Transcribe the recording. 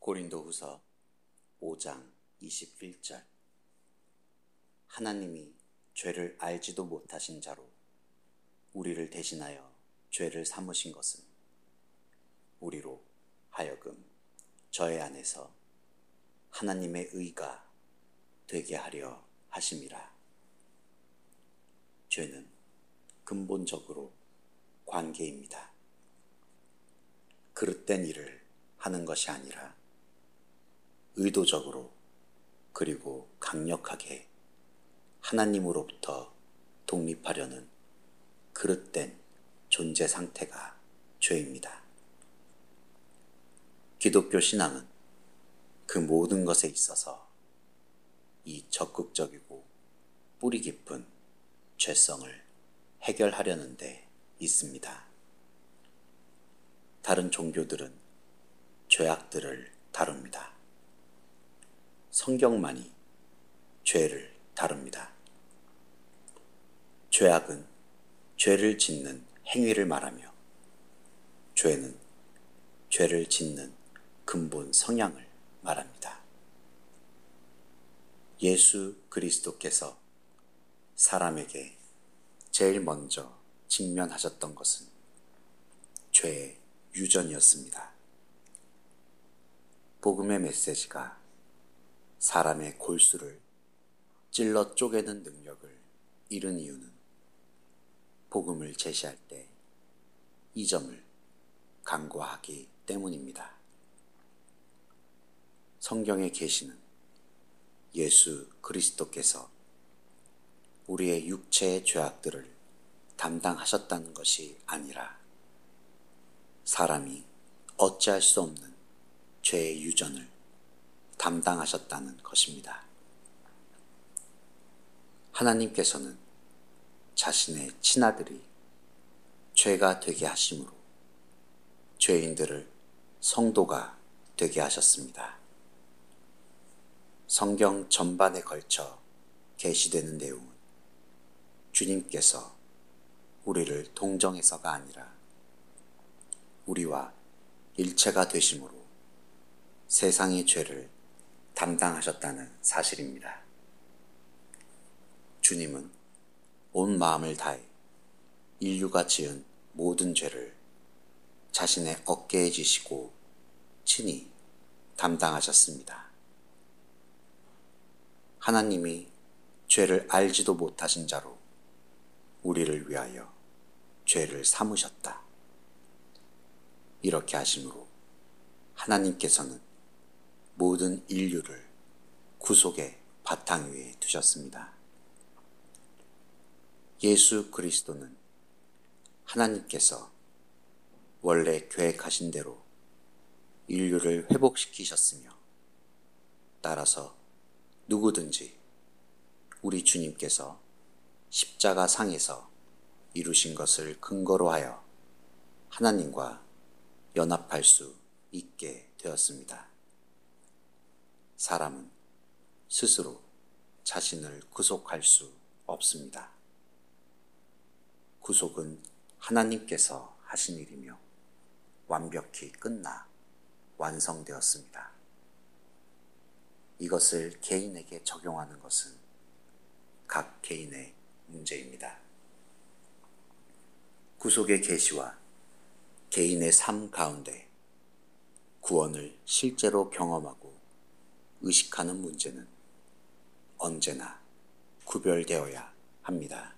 고린도후서 5장 21절. 하나님이 죄를 알지도 못하신 자로 우리를 대신하여 죄를 삼으신 것은 우리로 하여금 저의 안에서 하나님의 의가 되게 하려 하심이라. 죄는 근본적으로 관계입니다. 그릇된 일을 하는 것이 아니라 의도적으로 그리고 강력하게 하나님으로부터 독립하려는 그릇된 존재 상태가 죄입니다. 기독교 신앙은 그 모든 것에 있어서 이 적극적이고 뿌리 깊은 죄성을 해결하려는 데 있습니다. 다른 종교들은 죄악들을 다룹니다. 성경만이 죄를 다룹니다. 죄악은 죄를 짓는 행위를 말하며 죄는 죄를 짓는 근본 성향을 말합니다. 예수 그리스도께서 사람에게 제일 먼저 직면하셨던 것은 죄의 유전이었습니다. 복음의 메시지가 사람의 골수를 찔러 쪼개는 능력을 잃은 이유는 복음을 제시할 때 이 점을 간과하기 때문입니다. 성경의 계시는 예수 그리스도께서 우리의 육체의 죄악들을 담당하셨다는 것이 아니라 사람이 어찌할 수 없는 죄의 유전을 담당하셨다는 것입니다. 하나님께서는 자신의 친아들이 죄가 되게 하심으로 죄인들을 성도가 되게 하셨습니다. 성경 전반에 걸쳐 계시되는 내용은 주님께서 우리를 동정해서가 아니라 우리와 일체가 되심으로 세상의 죄를 담당하셨다는 사실입니다. 주님은 온 마음을 다해 인류가 지은 모든 죄를 자신의 어깨에 지시고 친히 담당하셨습니다. 하나님이 죄를 알지도 못하신 자로 우리를 위하여 죄를 삼으셨다. 이렇게 하심으로 하나님께서는 모든 인류를 구속의 바탕 위에 두셨습니다. 예수 그리스도는 하나님께서 원래 계획하신 대로 인류를 회복시키셨으며 따라서 누구든지 우리 주님께서 십자가 상에서 이루신 것을 근거로 하여 하나님과 연합할 수 있게 되었습니다. 사람은 스스로 자신을 구속할 수 없습니다. 구속은 하나님께서 하신 일이며 완벽히 끝나 완성되었습니다. 이것을 개인에게 적용하는 것은 각 개인의 문제입니다. 구속의 계시와 개인의 삶 가운데 구원을 실제로 경험하고 의식하는 문제는 언제나 구별되어야 합니다.